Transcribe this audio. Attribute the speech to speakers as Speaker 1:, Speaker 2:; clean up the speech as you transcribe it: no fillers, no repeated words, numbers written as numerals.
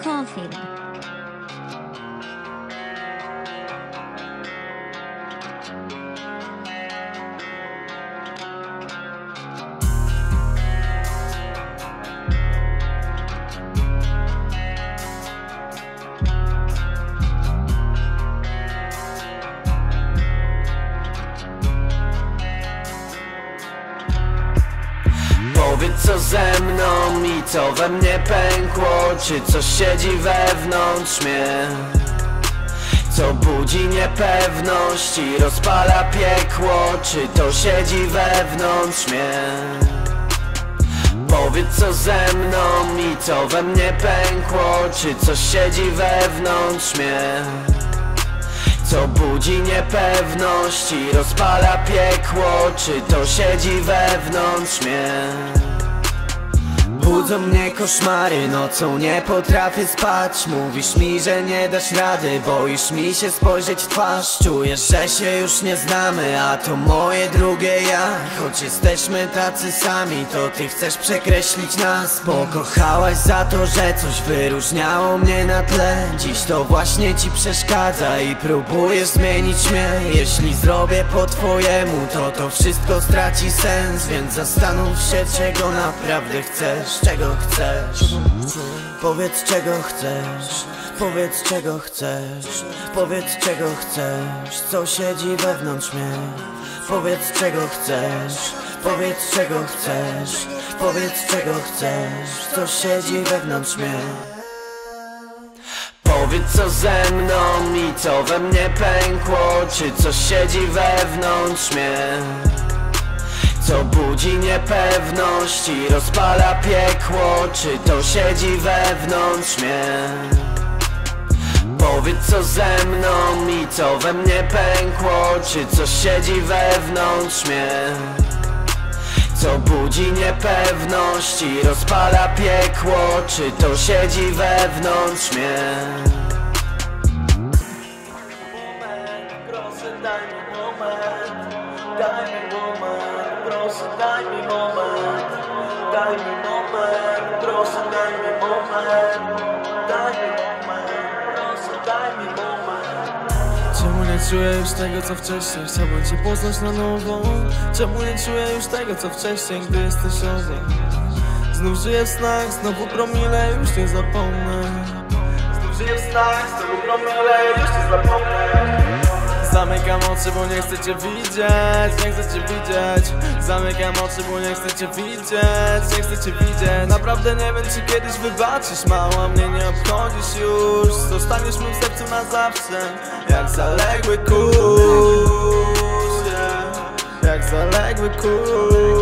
Speaker 1: Coffee.
Speaker 2: Powiedz, co ze mną i co we mnie pękło, czy coś siedzi wewnątrz mnie, co budzi niepewność i rozpala piekło, czy to siedzi wewnątrz mnie. Powiedz, co ze mną i co we mnie pękło, czy coś siedzi wewnątrz mnie, co budzi niepewność i rozpala piekło, czy to siedzi wewnątrz mnie. Budzą mnie koszmary, nocą nie potrafię spać. Mówisz mi, że nie dasz rady, boisz mi się spojrzeć w twarz. Czujesz, że się już nie znamy, a to moje drugie ja. Choć jesteśmy tacy sami, to ty chcesz przekreślić nas. Pokochałaś za to, że coś wyróżniało mnie na tle. Dziś to właśnie ci przeszkadza i próbujesz zmienić mnie. Jeśli zrobię po twojemu, to wszystko straci sens. Więc zastanów się, czego naprawdę chcesz. Czego chcesz? Powiedz, czego chcesz. Powiedz, czego chcesz. Powiedz, czego chcesz. Co siedzi wewnątrz mnie. Powiedz, czego chcesz. Powiedz, czego chcesz. Powiedz, czego chcesz. Co siedzi wewnątrz mnie. Powiedz, co ze mną i co we mnie pękło, czy coś siedzi wewnątrz mnie, co budzi niepewność i rozpala piekło, czy to siedzi wewnątrz mnie. Powiedz, co ze mną i co we mnie pękło, czy coś siedzi wewnątrz mnie, co budzi niepewność i rozpala piekło, czy to siedzi wewnątrz mnie. Proszę, daj mi moment, daj mi moment, proszę, daj mi moment, daj mi moment, proszę, daj mi moment, daj mi moment, proszę, daj mi moment.
Speaker 3: Czemu nie czuję już tego, co wcześniej? Chciałbym cię poznać na nowo. Czemu nie czuję już tego, co wcześniej, gdy jesteś obok? Znów żyję w snach, znowu promile, już nie zapomnę. Znów żyję w snach, znowu promile, już nie zapomnę. Zamykam oczy, bo nie chcę cię widzieć, nie chcę cię widzieć. Zamykam oczy, bo nie chcę cię widzieć, nie chcę cię widzieć. Naprawdę nie wiem, czy kiedyś wybaczysz, mała, mnie nie obchodzisz już. Zostaniesz w moim sercu na zawsze, jak zaległy kurz, jak zaległy kurz.